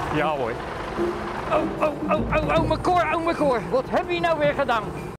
Ja hoor. Oh, mijn koor, Wat heb je nou weer gedaan?